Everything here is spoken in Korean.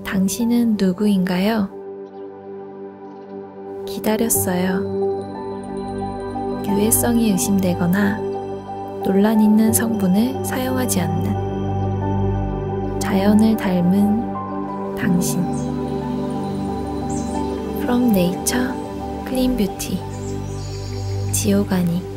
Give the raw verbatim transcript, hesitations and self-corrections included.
당신은 누구인가요? 기다렸어요. 유해성이 의심되거나 논란 있는 성분을 사용하지 않는 자연을 닮은 당신. From Nature Clean Beauty 지오가니